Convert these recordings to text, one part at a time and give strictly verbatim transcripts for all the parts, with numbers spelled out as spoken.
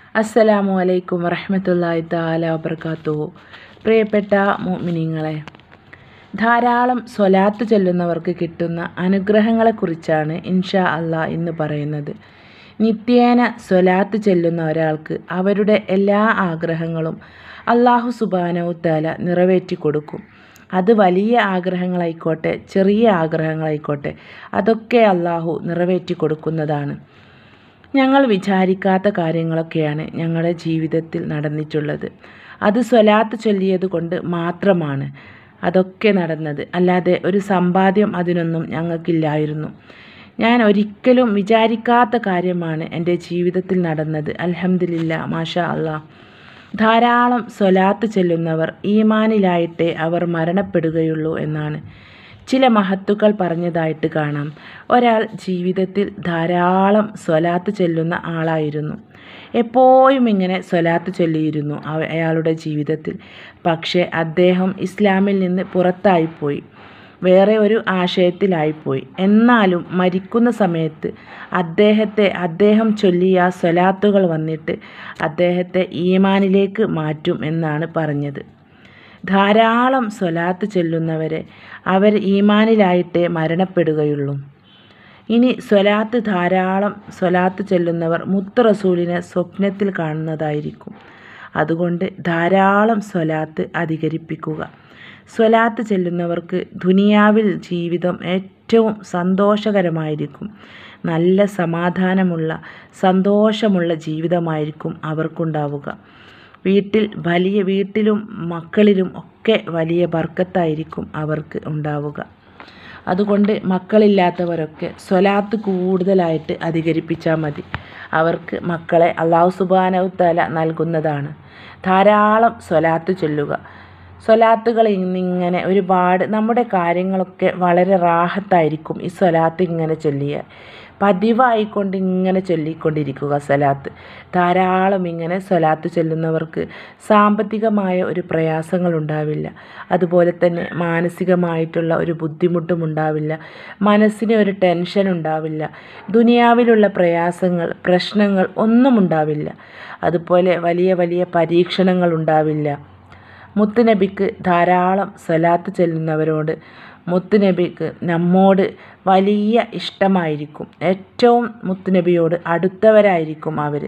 അസ്സലാമു അലൈക്കും വറഹ്മത്തുള്ളാഹി തആല വബറകാതുഹു. പ്രിയപ്പെട്ട മുഅ്മിനീങ്ങളെ, ധാരാളം സ്വലാത്ത് ചൊല്ലുന്നവർക്ക് കിട്ടുന്ന അനുഗ്രഹങ്ങളെക്കുറിച്ചാണ് ഇൻഷാ അള്ളാഹ് ഇന്ന് പറയുന്നത്. നിത്യേന സ്വലാത്ത് ചൊല്ലുന്ന ഒരാൾക്ക് അവരുടെ എല്ലാ ആഗ്രഹങ്ങളും അള്ളാഹു സുബ്ഹാനഹു തആല നിറവേറ്റി കൊടുക്കും. അത് വലിയ ആഗ്രഹങ്ങളായിക്കോട്ടെ ചെറിയ ആഗ്രഹങ്ങളായിക്കോട്ടെ, അതൊക്കെ അള്ളാഹു നിറവേറ്റി കൊടുക്കുന്നതാണ്. ഞങ്ങൾ വിചാരിക്കാത്ത കാര്യങ്ങളൊക്കെയാണ് ഞങ്ങളുടെ ജീവിതത്തിൽ നടന്നിട്ടുള്ളത്. അത് സ്വലാത്ത് ചൊല്ലിയത് കൊണ്ട് മാത്രമാണ് അതൊക്കെ നടന്നത്. അല്ലാതെ ഒരു സമ്പാദ്യം അതിനൊന്നും ഞങ്ങൾക്കില്ലായിരുന്നു. ഞാൻ ഒരിക്കലും വിചാരിക്കാത്ത കാര്യമാണ് എൻ്റെ ജീവിതത്തിൽ നടന്നത്. അൽഹംദുലില്ലാ, മാഷാ അള്ളാഹ്. ധാരാളം സ്വലാത്ത് ചൊല്ലുന്നവർ ഈമാനിലായിട്ടേ അവർ മരണപ്പെടുകയുള്ളൂ എന്നാണ് ചില മഹത്തുക്കൾ പറഞ്ഞതായിട്ട് കാണാം. ഒരാൾ ജീവിതത്തിൽ ധാരാളം സ്വലാത്ത് ചൊല്ലുന്ന ആളായിരുന്നു. എപ്പോഴും ഇങ്ങനെ സ്വലാത്ത് ചൊല്ലിയിരുന്നു അയാളുടെ ജീവിതത്തിൽ. പക്ഷേ അദ്ദേഹം ഇസ്ലാമിൽ നിന്ന് പുറത്തായിപ്പോയി, വേറെ ഒരു ആശയത്തിലായിപ്പോയി. എന്നാലും മരിക്കുന്ന സമയത്ത് അദ്ദേഹത്തെ അദ്ദേഹം ചൊല്ലിയ സ്വലാത്തുകൾ വന്നിട്ട് അദ്ദേഹത്തെ ഈമാനിലേക്ക് മാറ്റും എന്നാണ് പറഞ്ഞത്. ധാരാളം സ്വലാത്ത് ചൊല്ലുന്നവരെ അവർ ഈമാനിലായിട്ടേ മരണപ്പെടുകയുള്ളൂ. ഇനി സ്വലാത്ത് ധാരാളം സ്വലാത്ത് ചൊല്ലുന്നവർ മുത്ത് റസൂലിനെ സ്വപ്നത്തിൽ കാണുന്നതായിരിക്കും. അതുകൊണ്ട് ധാരാളം സ്വലാത്ത് അധികരിപ്പിക്കുക. സ്വലാത്ത് ചൊല്ലുന്നവർക്ക് ദുനിയാവിൽ ജീവിതം ഏറ്റവും സന്തോഷകരമായിരിക്കും. നല്ല സമാധാനമുള്ള സന്തോഷമുള്ള ജീവിതമായിരിക്കും അവർക്കുണ്ടാവുക. വീട്ടിൽ വലിയ വീട്ടിലും മക്കളിലും ഒക്കെ വലിയ ബർക്കത്തായിരിക്കും അവർക്ക് ഉണ്ടാവുക. അതുകൊണ്ട് മക്കളില്ലാത്തവരൊക്കെ സ്വലാത്ത് കൂടുതലായിട്ട് അധികരിപ്പിച്ചാൽ മതി. അവർക്ക് മക്കളെ അല്ലാഹു സുബ്ഹാനഹു തആല നൽകുന്നതാണ്. ധാരാളം സ്വലാത്ത് ചൊല്ലുക. സ്വലാത്തുകൾ ഇന്നിങ്ങനെ ഒരുപാട് നമ്മുടെ കാര്യങ്ങളൊക്കെ വളരെ റാഹത്തായിരിക്കും ഈ സ്വലാത്ത് ഇങ്ങനെ ചൊല്ലിയാൽ. പതിവായിക്കൊണ്ട് ഇങ്ങനെ ചൊല്ലിക്കൊണ്ടിരിക്കുക സ്വലാത്ത്. ധാരാളം ഇങ്ങനെ സ്വലാത്ത് ചൊല്ലുന്നവർക്ക് സാമ്പത്തികമായ ഒരു പ്രയാസങ്ങൾ ഉണ്ടാവില്ല. അതുപോലെ തന്നെ മാനസികമായിട്ടുള്ള ഒരു ബുദ്ധിമുട്ടും ഉണ്ടാവില്ല. മനസ്സിന് ഒരു ടെൻഷൻ ഉണ്ടാവില്ല. ദുനിയാവിലുള്ള പ്രയാസങ്ങൾ പ്രശ്നങ്ങൾ ഒന്നും ഉണ്ടാവില്ല. അതുപോലെ വലിയ വലിയ പരീക്ഷണങ്ങൾ ഉണ്ടാവില്ല. മുത്തുനബിക്ക് ധാരാളം സ്വലാത്ത് ചൊല്ലുന്നവരോട് മുത്തുനബിക്ക് നമ്മോട് വലിയ ഇഷ്ടമായിരിക്കും. ഏറ്റവും മുത്തുനബിയോട് അടുത്തവരായിരിക്കും അവർ.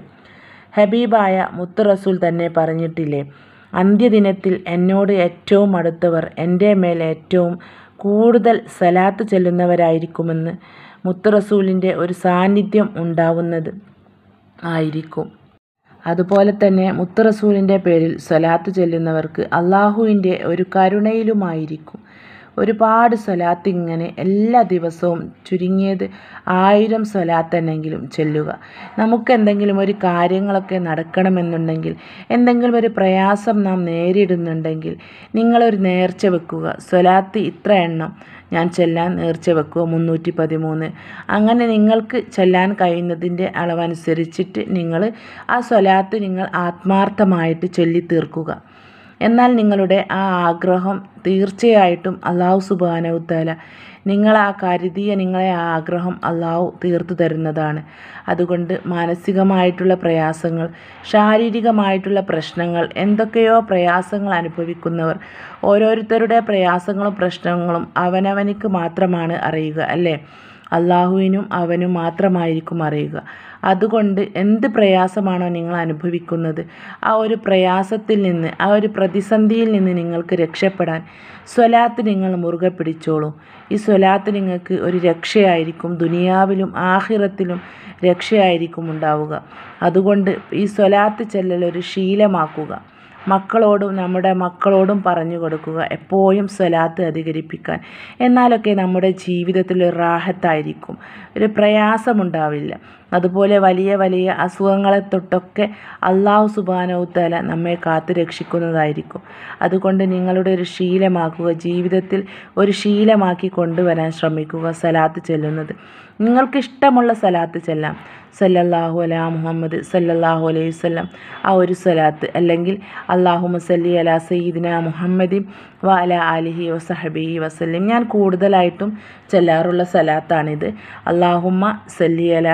ഹബീബായ മുത്ത് റസൂൽ തന്നെ പറഞ്ഞിട്ടില്ലേ, അന്ത്യദിനത്തിൽ എന്നോട് ഏറ്റവും അടുത്തവർ എൻ്റെ മേൽ ഏറ്റവും കൂടുതൽ സ്വലാത്ത് ചൊല്ലുന്നവരായിരിക്കുമെന്ന്. മുത്ത് റസൂലിൻ്റെ ഒരു സാന്നിധ്യം ഉണ്ടാവുന്നത് ആയിരിക്കും. അതുപോലെ തന്നെ മുത്ത് റസൂലിൻ്റെ പേരിൽ സ്വലാത്ത് ചൊല്ലുന്നവർക്ക് അള്ളാഹുവിൻ്റെ ഒരു കരുണയിലുമായിരിക്കും. ഒരുപാട് സ്വലാത്ത് ഇങ്ങനെ എല്ലാ ദിവസവും ചുരുങ്ങിയത് ആയിരം സ്വലാത്തെന്നെങ്കിലും ചൊല്ലുക. നമുക്കെന്തെങ്കിലും ഒരു കാര്യങ്ങളൊക്കെ നടക്കണമെന്നുണ്ടെങ്കിൽ, എന്തെങ്കിലും ഒരു പ്രയാസം നാം നേരിടുന്നുണ്ടെങ്കിൽ നിങ്ങളൊരു നേർച്ച വെക്കുക. സ്വലാത്ത് ഇത്ര എണ്ണം ഞാൻ ചൊല്ലാൻ നേർച്ച വെക്കുക, മുന്നൂറ്റി പതിമൂന്ന്. അങ്ങനെ നിങ്ങൾക്ക് ചൊല്ലാൻ കഴിയുന്നതിൻ്റെ അളവനുസരിച്ചിട്ട് നിങ്ങൾ ആ സ്വലാത്ത് നിങ്ങൾ ആത്മാർത്ഥമായിട്ട് ചൊല്ലി തീർക്കുക. എന്നാൽ നിങ്ങളുടെ ആ ആഗ്രഹം തീർച്ചയായിട്ടും അല്ലാഹു സുബ്ഹാനഹു തആല നിങ്ങൾ ആ കരുതിയ നിങ്ങളെ ആ ആഗ്രഹം അല്ലാഹു തീർത്തു തരുന്നതാണ്. അതുകൊണ്ട് മാനസികമായിട്ടുള്ള പ്രയാസങ്ങൾ, ശാരീരികമായിട്ടുള്ള പ്രശ്നങ്ങൾ, എന്തൊക്കെയോ പ്രയാസങ്ങൾ അനുഭവിക്കുന്നവർ, ഓരോരുത്തരുടെ പ്രയാസങ്ങളും പ്രശ്നങ്ങളും അവനവനിക്ക് മാത്രമാണ് അറിയുക, അല്ലേ? അള്ളാഹുവിനും അവനും മാത്രമായിരിക്കും അറിയുക. അതുകൊണ്ട് എന്ത് പ്രയാസമാണോ നിങ്ങൾ അനുഭവിക്കുന്നത്, ആ ഒരു പ്രയാസത്തിൽ നിന്ന്, ആ ഒരു പ്രതിസന്ധിയിൽ നിന്ന് നിങ്ങൾക്ക് രക്ഷപ്പെടാൻ സ്വലാത്ത് നിങ്ങൾ മുറുകെ പിടിച്ചോളൂ. ഈ സ്വലാത്ത് നിങ്ങൾക്ക് ഒരു രക്ഷയായിരിക്കും. ദുനിയാവിലും ആഖിറത്തിലും രക്ഷയായിരിക്കും ഉണ്ടാവുക. അതുകൊണ്ട് ഈ സ്വലാത്ത് ചൊല്ലൽ ഒരു ശീലമാക്കുക. മക്കളോടും നമ്മുടെ മക്കളോടും പറഞ്ഞു കൊടുക്കുക എപ്പോഴും സ്വലാത്ത് അധികരിപ്പിക്കാൻ. എന്നാലൊക്കെ നമ്മുടെ ജീവിതത്തിൽ ഒരു റാഹത്തായിരിക്കും, ഒരു പ്രയാസമുണ്ടാവില്ല. അതുപോലെ വലിയ വലിയ അസുഖങ്ങളെ തൊട്ടൊക്കെ അല്ലാഹു സുബ്ഹാനഹു തആല നമ്മെ കാത്തു രക്ഷിക്കുന്നതായിരിക്കും. അതുകൊണ്ട് നിങ്ങളുടെ ഒരു ശീലമാക്കുക, ജീവിതത്തിൽ ഒരു ശീലമാക്കി കൊണ്ടുവരാൻ ശ്രമിക്കുക സ്വലാത്ത് ചൊല്ലുന്നത്. നിങ്ങൾക്കിഷ്ടമുള്ള സ്വലാത്ത് ചൊല്ലാം. സല്ലല്ലാഹു അലാ മുഹമ്മദ് സല്ലല്ലാഹു അലൈഹി വസല്ലം, ആ ഒരു സ്വലാത്ത്. അല്ലെങ്കിൽ അല്ലാഹുമ്മ സല്ലി അലാ സയ്യിദിന മുഹമ്മദിൻ വ അലാ ആലിഹി വസഹബിഹി വസല്ലം. ഞാൻ കൂടുതലായിട്ടും ചൊല്ലാറുള്ള സ്വലാത്താണിത്. അല്ലാഹുമ്മ സല്ലി അലാ സയ്യിദിന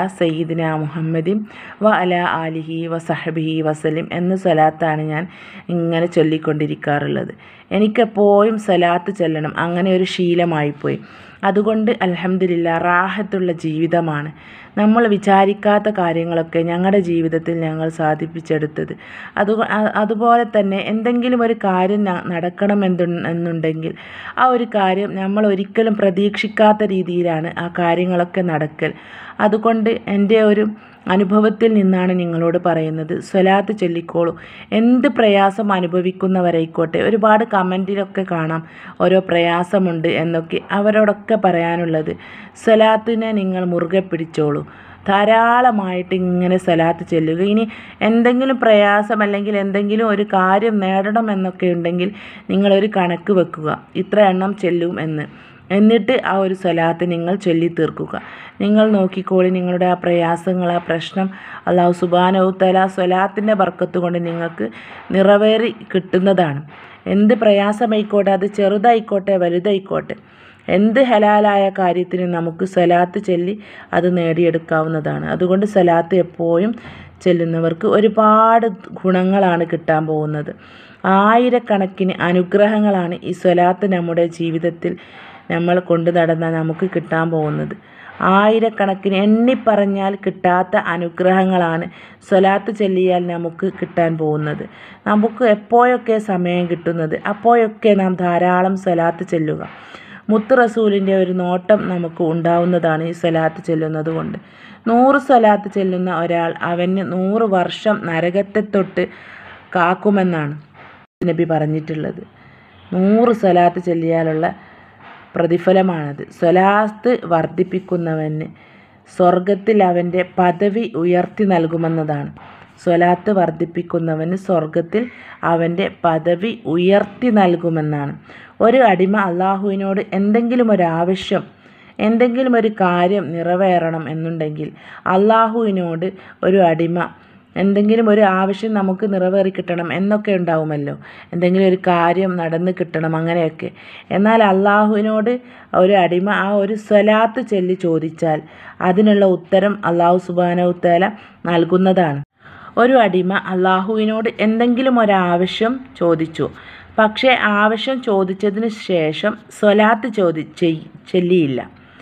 സയ്യിദിന മുഹമ്മദിൻ വ അലാ ആലിഹി വസഹബിഹി വസലിം എന്ന സ്വലാത്താണ് ഞാൻ ഇങ്ങനെ ചൊല്ലിക്കൊണ്ടിരിക്കാറുള്ളത്. എനിക്കെപ്പോഴും സ്വലാത്ത് ചൊല്ലണം, അങ്ങനെ ഒരു ശീലമായിപ്പോയി. അതുകൊണ്ട് അൽഹംദുലില്ലാ റാഹത്തുള്ള ജീവിതമാണ്. നമ്മൾ വിചാരിക്കാത്ത കാര്യങ്ങളൊക്കെ ഞങ്ങളുടെ ജീവിതത്തിൽ ഞങ്ങൾ സാധിപ്പിച്ചെടുത്തത്. അത് അതുപോലെ തന്നെ എന്തെങ്കിലും ഒരു കാര്യം നടക്കണമെന്ന് എന്നുണ്ടെങ്കിൽ ആ ഒരു കാര്യം നമ്മൾ ഒരിക്കലും പ്രതീക്ഷിക്കാത്ത രീതിയിലാണ് ആ കാര്യങ്ങളൊക്കെ നടക്കൽ. അതുകൊണ്ട് എൻ്റെ ഒരു അനുഭവത്തിൽ നിന്നാണ് നിങ്ങളോട് പറയുന്നത്, സ്വലാത്ത് ചൊല്ലിക്കോളൂ. എന്ത് പ്രയാസം അനുഭവിക്കുന്നവരായിക്കോട്ടെ, ഒരുപാട് കമൻറ്റിലൊക്കെ കാണാം ഓരോ പ്രയാസമുണ്ട് എന്നൊക്കെ. അവരോടൊക്കെ പറയാനുള്ളത്, സ്വലാത്തിനെ നിങ്ങൾ മുറുകെ പിടിച്ചോളൂ. ധാരാളമായിട്ട് ഇങ്ങനെ സ്വലാത്ത് ചൊല്ലുക. ഇനി എന്തെങ്കിലും പ്രയാസം അല്ലെങ്കിൽ എന്തെങ്കിലും ഒരു കാര്യം നേടണം എന്നൊക്കെ ഉണ്ടെങ്കിൽ നിങ്ങളൊരു കണക്ക് വെക്കുക, ഇത്ര എണ്ണം ചെല്ലും എന്ന്. എന്നിട്ട് ആ ഒരു സ്വലാത്ത് നിങ്ങൾ ചൊല്ലി തീർക്കുക. നിങ്ങൾ നോക്കിക്കോളി, നിങ്ങളുടെ ആ പ്രയാസങ്ങൾ, ആ പ്രശ്നം അല്ലാഹു സുബ്ഹാനഹു തആല സ്വലാത്തിൻ്റെ ബർക്കത്ത് കൊണ്ട് നിങ്ങൾക്ക് നിറവേറി കിട്ടുന്നതാണ്. എന്ത് പ്രയാസമായിക്കോട്ടെ, അത് ചെറുതായിക്കോട്ടെ വലുതായിക്കോട്ടെ, എന്ത് ഹലാലായ കാര്യത്തിനും നമുക്ക് സ്വലാത്ത് ചൊല്ലി അത് നേടിയെടുക്കാവുന്നതാണ്. അതുകൊണ്ട് സ്വലാത്ത് എപ്പോഴും ചെല്ലുന്നവർക്ക് ഒരുപാട് ഗുണങ്ങളാണ് കിട്ടാൻ പോകുന്നത്. ആയിരക്കണക്കിന് അനുഗ്രഹങ്ങളാണ് ഈ സ്വലാത്ത് നമ്മുടെ ജീവിതത്തിൽ നമ്മൾ കൊണ്ടു നടന്നാൽ നമുക്ക് കിട്ടാൻ പോകുന്നത്. ആയിരക്കണക്കിന് എണ്ണിപ്പറഞ്ഞാൽ കിട്ടാത്ത അനുഗ്രഹങ്ങളാണ് സ്വലാത്ത് ചൊല്ലിയാൽ നമുക്ക് കിട്ടാൻ പോകുന്നത്. നമുക്ക് എപ്പോഴൊക്കെ സമയം കിട്ടുന്നത് അപ്പോഴൊക്കെ നാം ധാരാളം സ്വലാത്ത് ചൊല്ലുക. മുത്ത് റസൂലിൻ്റെ ഒരു നോട്ടം നമുക്ക് ഉണ്ടാവുന്നതാണ് ഈ സ്വലാത്ത് ചൊല്ലുന്നത് കൊണ്ട്. നൂറ് സ്വലാത്ത് ചൊല്ലുന്ന ഒരാൾ അവന് നൂറ് വർഷം നരകത്തെ തൊട്ട് കാക്കുമെന്നാണ് നബി പറഞ്ഞിട്ടുള്ളത്. നൂറ് സ്വലാത്ത് ചൊല്ലിയാലുള്ള പ്രതിഫലമാണത്. സ്വലാത്ത് വർദ്ധിപ്പിക്കുന്നവന് സ്വർഗത്തിൽ അവൻ്റെ പദവി ഉയർത്തി നൽകുമെന്നതാണ്. സ്വലാത്ത് വർദ്ധിപ്പിക്കുന്നവന് സ്വർഗത്തിൽ അവൻ്റെ പദവി ഉയർത്തി നൽകുമെന്നാണ്. ഒരു അടിമ അള്ളാഹുവിനോട് എന്തെങ്കിലും ഒരു ആവശ്യം, എന്തെങ്കിലും ഒരു കാര്യം നിറവേറണം എന്നുണ്ടെങ്കിൽ അള്ളാഹുവിനോട് ഒരു അടിമ എന്തെങ്കിലും ഒരു ആവശ്യം നമുക്ക് നിറവേറി കിട്ടണം എന്നൊക്കെ ഉണ്ടാവുമല്ലോ, എന്തെങ്കിലും ഒരു കാര്യം നടന്ന് കിട്ടണം അങ്ങനെയൊക്കെ. എന്നാൽ അള്ളാഹുവിനോട് ഒരു അടിമ ആ ഒരു സ്വലാത്ത് ചൊല്ലി ചോദിച്ചാൽ അതിനുള്ള ഉത്തരം അള്ളാഹു സുബ്ഹാനഹു തആല നൽകുന്നതാണ്. ഒരു അടിമ അള്ളാഹുവിനോട് എന്തെങ്കിലും ഒരാവശ്യം ചോദിച്ചു, പക്ഷേ ആവശ്യം ചോദിച്ചതിന് ശേഷം സ്വലാത്ത് ചോദി ചൊല്ലിയില്ല.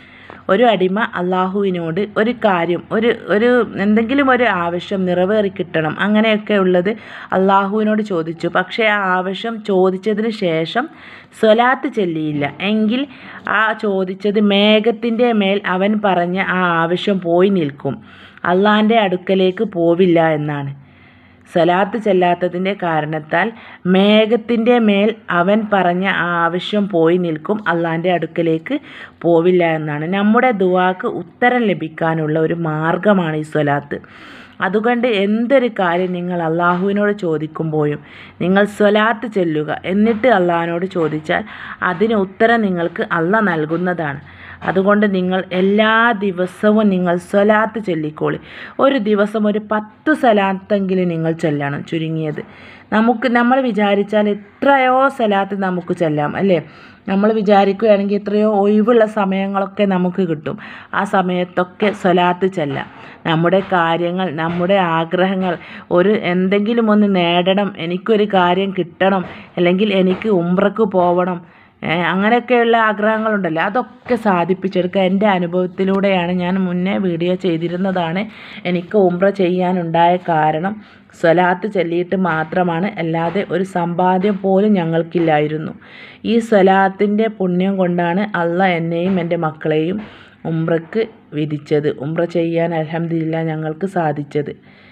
ഒരു അടിമ അള്ളാഹുവിനോട് ഒരു കാര്യം, ഒരു ഒരു എന്തെങ്കിലും ഒരു ആവശ്യം നിറവേറി കിട്ടണം അങ്ങനെയൊക്കെ ഉള്ളത് അള്ളാഹുവിനോട് ചോദിച്ചു, പക്ഷേ ആ ആവശ്യം ചോദിച്ചതിന് ശേഷം സ്വലാത്ത് ചൊല്ലിയില്ല എങ്കിൽ ആ ചോദിച്ചത് മേഘത്തിൻ്റെ മേൽ അവൻ പറഞ്ഞ ആ ആവശ്യം പോയി നിൽക്കും, അള്ളാഹിൻ്റെ അടുക്കലേക്ക് പോവില്ല എന്നാണ്. സ്വലാത്ത് ചെല്ലാത്തതിൻ്റെ കാരണത്താൽ മേഘത്തിൻ്റെ മേൽ അവൻ പറഞ്ഞ ആ ആവശ്യം പോയി നിൽക്കും, അള്ളാഹിൻ്റെ അടുക്കലേക്ക് പോവില്ല എന്നാണ്. നമ്മുടെ ദുആക്ക് ഉത്തരം ലഭിക്കാനുള്ള ഒരു മാർഗമാണ് ഈ സ്വലാത്ത്. അതുകൊണ്ട് എന്തൊരു കാര്യം നിങ്ങൾ അള്ളാഹുവിനോട് ചോദിക്കുമ്പോഴും നിങ്ങൾ സ്വലാത്ത് ചൊല്ലുക. എന്നിട്ട് അള്ളാഹിനോട് ചോദിച്ചാൽ അതിന് ഉത്തരം നിങ്ങൾക്ക് അള്ളാഹ് നൽകുന്നതാണ്. അതുകൊണ്ട് നിങ്ങൾ എല്ലാ ദിവസവും നിങ്ങൾ സ്വലാത്ത് ചൊല്ലിക്കോളി. ഒരു ദിവസം ഒരു പത്ത് സ്വലാത്തെങ്കിലും നിങ്ങൾ ചൊല്ലണം ചുരുങ്ങിയത്. നമുക്ക് നമ്മൾ വിചാരിച്ചാൽ എത്രയോ സ്വലാത്ത് നമുക്ക് ചൊല്ലാം അല്ലേ. നമ്മൾ വിചാരിക്കുകയാണെങ്കിൽ എത്രയോ ഒഴിവുള്ള സമയങ്ങളൊക്കെ നമുക്ക് കിട്ടും. ആ സമയത്തൊക്കെ സ്വലാത്ത് ചൊല്ലാം. നമ്മുടെ കാര്യങ്ങൾ, നമ്മുടെ ആഗ്രഹങ്ങൾ, ഒരു എന്തെങ്കിലും ഒന്ന് നേടണം, എനിക്കൊരു കാര്യം കിട്ടണം, അല്ലെങ്കിൽ എനിക്ക് ഉംറക്ക് പോകണം, അങ്ങനെയൊക്കെയുള്ള ആഗ്രഹങ്ങളുണ്ടല്ലോ, അതൊക്കെ സാധിപ്പിച്ചെടുക്കുക. എൻ്റെ അനുഭവത്തിലൂടെയാണ്, ഞാൻ മുന്നേ വീഡിയോ ചെയ്തിരുന്നതാണ്. എനിക്ക് ഉംറ ചെയ്യാനുണ്ടായ കാരണം സ്വലാത്ത് ചൊല്ലിയിട്ട് മാത്രമാണ്, അല്ലാതെ ഒരു സമ്പാദ്യം പോലും ഞങ്ങൾക്കില്ലായിരുന്നു. ഈ സ്വലാത്തിൻ്റെ പുണ്യം കൊണ്ടാണ് അള്ളാഹ് എന്നെയും എൻ്റെ മക്കളെയും ഉംറക്ക് വിധിച്ചത്. ഉംറ ചെയ്യാൻ അൽഹംദുലില്ലാ ഞങ്ങൾക്ക് സാധിച്ചത്.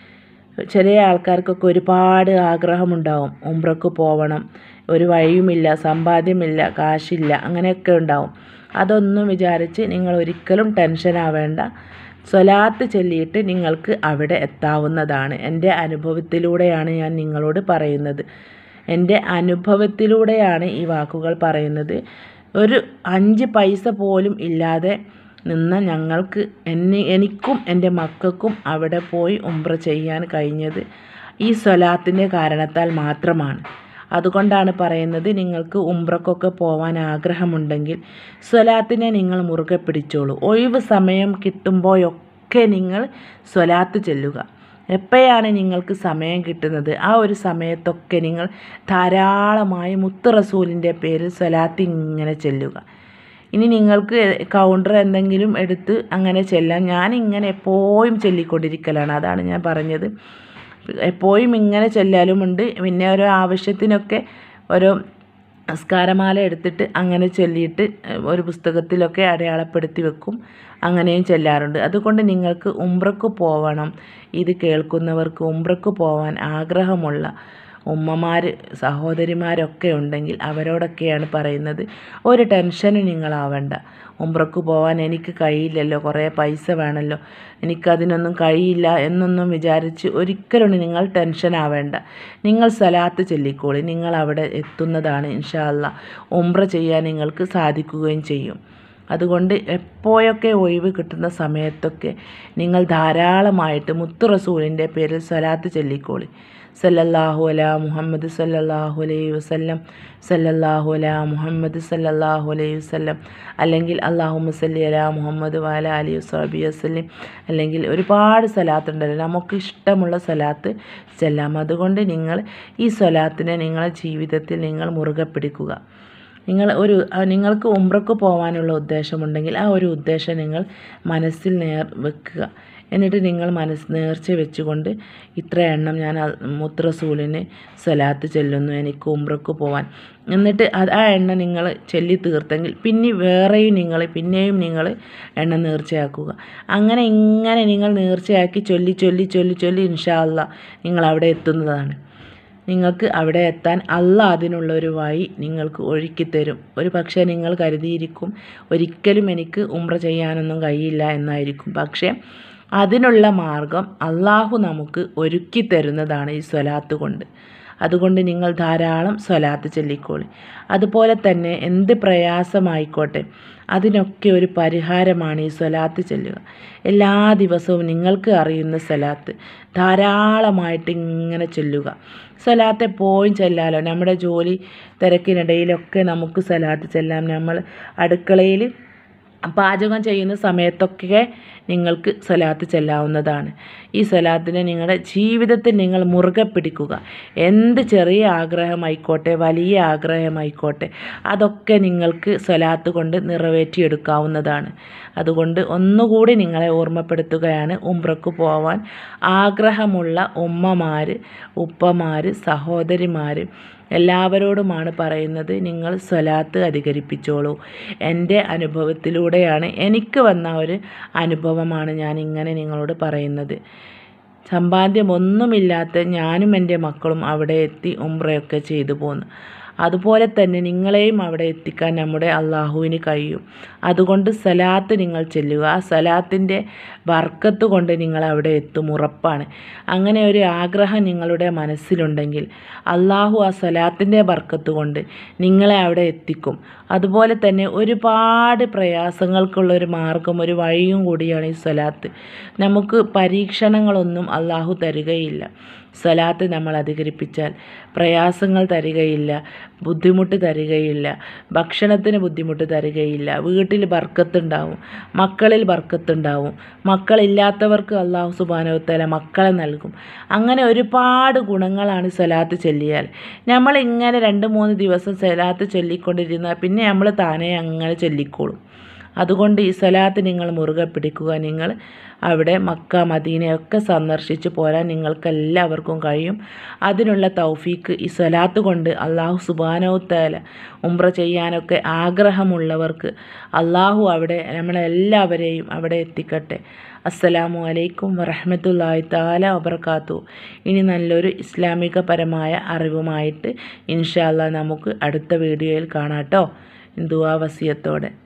ചില ആൾക്കാർക്കൊക്കെ ഒരുപാട് ആഗ്രഹമുണ്ടാവും, ഉംറക്ക് പോകണം, ഒരു വഴിയുമില്ല, സമ്പാദ്യമില്ല, കാശില്ല, അങ്ങനെയൊക്കെ ഉണ്ടാവും. അതൊന്നും വിചാരിച്ച് നിങ്ങൾ ഒരിക്കലും ടെൻഷൻ ആവേണ്ട. സ്വലാത്ത് ചൊല്ലിയിട്ട് നിങ്ങൾക്ക് അവിടെ എത്താവുന്നതാണ്. എൻ്റെ അനുഭവത്തിലൂടെയാണ് ഞാൻ നിങ്ങളോട് പറയുന്നത്. എൻ്റെ അനുഭവത്തിലൂടെയാണ് ഈ വാക്കുകൾ പറയുന്നത്. ഒരു അഞ്ച് പൈസ പോലും ഇല്ലാതെ നിന്ന ഞങ്ങൾക്ക്, എന്നെ എനിക്കും എൻ്റെ മക്കൾക്കും അവിടെ പോയി ഉംറ ചെയ്യാൻ കഴിഞ്ഞത് ഈ സ്വലാത്തിൻ്റെ കാരണത്താൽ മാത്രമാണ്. അതുകൊണ്ടാണ് പറയുന്നത്, നിങ്ങൾക്ക് ഉംറക്കൊക്കെ പോകാൻ ആഗ്രഹമുണ്ടെങ്കിൽ സ്വലാത്തിനെ നിങ്ങൾ മുറുകെ പിടിച്ചോളൂ. ഒഴിവ് സമയം കിട്ടുമ്പോഴൊക്കെ ഒക്കെ നിങ്ങൾ സ്വലാത്ത് ചൊല്ലുക. എപ്പോഴാണ് നിങ്ങൾക്ക് സമയം കിട്ടുന്നത് ആ ഒരു സമയത്തൊക്കെ നിങ്ങൾ ധാരാളമായി മുത്ത് റസൂലിൻ്റെ പേരിൽ സ്വലാത്ത് ഇങ്ങനെ ചൊല്ലുക. ഇനി നിങ്ങൾക്ക് കൗണ്ടർ എന്തെങ്കിലും എടുത്ത് അങ്ങനെ ചെല്ലാം. ഞാനിങ്ങനെ എപ്പോഴും ചൊല്ലിക്കൊണ്ടിരിക്കലാണ്, അതാണ് ഞാൻ പറഞ്ഞത്. എപ്പോഴും ഇങ്ങനെ ചൊല്ലാലുമുണ്ട്. പിന്നെ ഓരോ ആവശ്യത്തിനൊക്കെ ഓരോ നമസ്കാരമാല എടുത്തിട്ട് അങ്ങനെ ചൊല്ലിയിട്ട് ഒരു പുസ്തകത്തിലൊക്കെ അടയാളപ്പെടുത്തി വെക്കും, അങ്ങനെയും ചെല്ലാറുണ്ട്. അതുകൊണ്ട് നിങ്ങൾക്ക് ഉംറക്ക് പോവണം, ഇത് കേൾക്കുന്നവർക്ക് ഉംറക്ക് പോവാൻ ആഗ്രഹമുള്ള ഉമ്മമാർ സഹോദരിമാരൊക്കെ ഉണ്ടെങ്കിൽ അവരോടൊക്കെയാണ് പറയുന്നത്, ഒരു ടെൻഷനും നിങ്ങളാവണ്ട. ഉംറക്ക് പോവാൻ എനിക്ക് കഴിയില്ലല്ലോ, കുറേ പൈസ വേണമല്ലോ, എനിക്കതിനൊന്നും കഴിയില്ല എന്നൊന്നും വിചാരിച്ച് ഒരിക്കലും നിങ്ങൾ ടെൻഷൻ ആവേണ്ട. നിങ്ങൾ സലാത്ത് ചൊല്ലിക്കോളി, നിങ്ങൾ അവിടെ എത്തുന്നതാണ്. ഇൻഷാ അല്ലാഹ് ഉംറ ചെയ്യാൻ നിങ്ങൾക്ക് സാധിക്കുകയും ചെയ്യും. അതുകൊണ്ട് എപ്പോഴൊക്കെ ഒഴിവ് കിട്ടുന്ന സമയത്തൊക്കെ നിങ്ങൾ ധാരാളമായിട്ട് മുത്ത് റസൂലിൻ്റെ പേരിൽ സ്വലാത്ത് ചൊല്ലിക്കോളി. സല്ലല്ലാഹു അലാ മുഹമ്മദ് സല്ലല്ലാഹു അലൈഹി വസല്ലം, സല്ലല്ലാഹു അലാ മുഹമ്മദ് സല്ലല്ലാഹു അലൈഹി വസല്ലം, അല്ലെങ്കിൽ അല്ലാഹുമ്മ സല്ലി അലാ മുഹമ്മദ് വഅല അലിഹി വസഹ്ബിഹി വസല്ലം, അല്ലെങ്കിൽ ഒരുപാട് സ്വലാത്തുണ്ടല്ലോ, നമുക്ക് ഇഷ്ടമുള്ള സ്വലാത്ത് ചെല്ലാം. അതുകൊണ്ട് നിങ്ങൾ ഈ സ്വലാത്തിനെ നിങ്ങളുടെ ജീവിതത്തിൽ നിങ്ങൾ മുറുകെ പിടിക്കുക. നിങ്ങൾ ഒരു നിങ്ങൾക്ക് ഉംറക്ക് പോകാനുള്ള ഉദ്ദേശമുണ്ടെങ്കിൽ ആ ഒരു ഉദ്ദേശം നിങ്ങൾ മനസ്സിൽ നേർ വെക്കുക. എന്നിട്ട് നിങ്ങൾ മനസ്സ് നേർച്ച വെച്ചുകൊണ്ട് ഇത്ര എണ്ണം ഞാൻ മുത്ത് റസൂലിന് സ്വലാത്ത് ചൊല്ലുന്നു എനിക്ക് ഉംറക്ക് പോകാൻ, എന്നിട്ട് അത് ആ എണ്ണ നിങ്ങൾ ചൊല്ലി തീർത്തെങ്കിൽ പിന്നെ വേറെയും നിങ്ങൾ പിന്നെയും നിങ്ങൾ എണ്ണ നേർച്ചയാക്കുക. അങ്ങനെ ഇങ്ങനെ നിങ്ങൾ നേർച്ചയാക്കി ചൊല്ലി ചൊല്ലി ചൊല്ലി ചൊല്ലി ഇൻഷാ അല്ലാഹ് നിങ്ങൾ അവിടെ എത്തുന്നതാണ്. നിങ്ങൾക്ക് അവിടെ എത്താൻ അല്ലാഹ് അതിനുള്ളൊരു വഴി നിങ്ങൾക്ക് ഒരുക്കിത്തരും. ഒരു പക്ഷേ നിങ്ങൾ കരുതിയിരിക്കും ഒരിക്കലും എനിക്ക് ഉംറ ചെയ്യാനൊന്നും കഴിയില്ല എന്നായിരിക്കും. പക്ഷേ അതിനുള്ള മാർഗം അല്ലാഹു നമുക്ക് ഒരുക്കി തരുന്നതാണ് ഈ സ്വലാത്ത് കൊണ്ട്. അതുകൊണ്ട് നിങ്ങൾ ധാരാളം സ്വലാത്ത് ചൊല്ലിക്കോളി. അതുപോലെ തന്നെ എന്ത് പ്രയാസമായിക്കോട്ടെ അതിനൊക്കെ ഒരു പരിഹാരമാണ് ഈ സ്വലാത്ത് ചൊല്ലുക. എല്ലാ ദിവസവും നിങ്ങൾക്ക് അറിയുന്ന സ്വലാത്ത് ധാരാളമായിട്ട് ഇങ്ങനെ ചൊല്ലുക. സ്വലാത്ത് എപ്പോഴും ചെല്ലാലോ, നമ്മുടെ ജോലി തിരക്കിനിടയിലൊക്കെ നമുക്ക് സ്വലാത്ത് ചെല്ലാം. നമ്മൾ അടുക്കളയിൽ പാചകം ചെയ്യുന്ന സമയത്തൊക്കെ നിങ്ങൾക്ക് സ്വലാത്ത് ചെല്ലാവുന്നതാണ്. ഈ സ്വലാത്തിനെ നിങ്ങളുടെ ജീവിതത്തിൽ നിങ്ങൾ മുറുകെ പിടിക്കുക. എന്ത് ചെറിയ ആഗ്രഹമായിക്കോട്ടെ വലിയ ആഗ്രഹമായിക്കോട്ടെ അതൊക്കെ നിങ്ങൾക്ക് സ്വലാത്ത് കൊണ്ട് നിറവേറ്റിയെടുക്കാവുന്നതാണ്. അതുകൊണ്ട് ഒന്നുകൂടി നിങ്ങളെ ഓർമ്മപ്പെടുത്തുകയാണ്, ഉംറക്ക് പോവാൻ ആഗ്രഹമുള്ള ഉമ്മമാർ, ഉപ്പമാർ, സഹോദരിമാർ എല്ലാവരോടുമാണ് പറയുന്നത്, നിങ്ങൾ സ്വലാത്ത് അധികരിപ്പിച്ചോളൂ. എൻ്റെ അനുഭവത്തിലൂടെയാണ്, എനിക്ക് വന്ന ഒരു അനുഭവമാണ് ഞാൻ ഇങ്ങനെ നിങ്ങളോട് പറയുന്നത്. സമ്പാദ്യം ഒന്നുമില്ലാത്ത ഞാനും എൻ്റെ മക്കളും അവിടെ എത്തി ഉംറയൊക്കെ ചെയ്തു പോന്നു. അതുപോലെ തന്നെ നിങ്ങളെയും അവിടെ എത്തിക്കാൻ നമ്മുടെ അള്ളാഹുവിന് കഴിയും. അതുകൊണ്ട് സലാത്ത് നിങ്ങൾ ചൊല്ലുക. ആ സലാത്തിൻ്റെ ബർക്കത്ത് കൊണ്ട് നിങ്ങൾ അവിടെ എത്തും, ഉറപ്പാണ്. അങ്ങനെ ഒരു ആഗ്രഹം നിങ്ങളുടെ മനസ്സിലുണ്ടെങ്കിൽ അള്ളാഹു ആ സലാത്തിൻ്റെ ബർക്കത്ത് കൊണ്ട് നിങ്ങളെ അവിടെ എത്തിക്കും. അതുപോലെ തന്നെ ഒരുപാട് പ്രയാസങ്ങൾക്കുള്ളൊരു മാർഗം, ഒരു വഴിയും കൂടിയാണ് ഈ സ്വലാത്ത്. നമുക്ക് പരീക്ഷണങ്ങളൊന്നും അള്ളാഹു തരികയില്ല. സ്വലാത്ത് നമ്മൾ അധികരിപ്പിച്ചാൽ പ്രയാസങ്ങൾ തരികയില്ല, ബുദ്ധിമുട്ട് തരികയില്ല, ഭക്ഷണത്തിന് ബുദ്ധിമുട്ട് തരികയില്ല, വീട്ടിൽ ബർക്കത്തുണ്ടാവും, മക്കളിൽ ബർക്കത്തുണ്ടാവും, മക്കളില്ലാത്തവർക്ക് അല്ലാഹു സുബ്ഹാനഹു വ തആല മക്കളെ നൽകും. അങ്ങനെ ഒരുപാട് ഗുണങ്ങളാണ് സ്വലാത്ത് ചൊല്ലിയാൽ. നമ്മളിങ്ങനെ രണ്ട് മൂന്ന് ദിവസം സ്വലാത്ത് ചൊല്ലിക്കൊണ്ടിരുന്നാൽ പിന്നെ നമ്മൾ താനേ അങ്ങനെ ചൊല്ലിക്കോളും. അതുകൊണ്ട് ഈ സ്വലാത്ത് നിങ്ങൾ മുറുകെ പിടിക്കുക. നിങ്ങൾ അവിടെ മക്ക മദീനയൊക്കെ സന്ദർശിച്ച് പോരാൻ നിങ്ങൾക്കെല്ലാവർക്കും കഴിയും. അതിനുള്ള തൗഫീക്ക് ഈ സ്വലാത്ത് കൊണ്ട് അല്ലാഹു സുബ്ഹാനഹു വ തആല ഉംറ ചെയ്യാനൊക്കെ ആഗ്രഹമുള്ളവർക്ക് അല്ലാഹു അവിടെ നമ്മളെല്ലാവരെയും അവിടെ എത്തിക്കട്ടെ. അസ്സലാമു അലൈക്കും വറഹ്മത്തുള്ളാഹി തആല വബറകാതുഹു. ഇനി നല്ലൊരു ഇസ്ലാമികപരമായ അറിവുമായിട്ട് ഇൻഷാ അല്ലാഹ് നമുക്ക് അടുത്ത വീഡിയോയിൽ കാണാം ട്ടോ. ദുആ വസിയത്തോടെ.